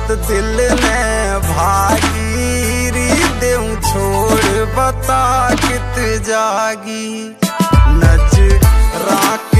बात दिल ने भागी री देऊं छोड़ बता कित जागी नजरा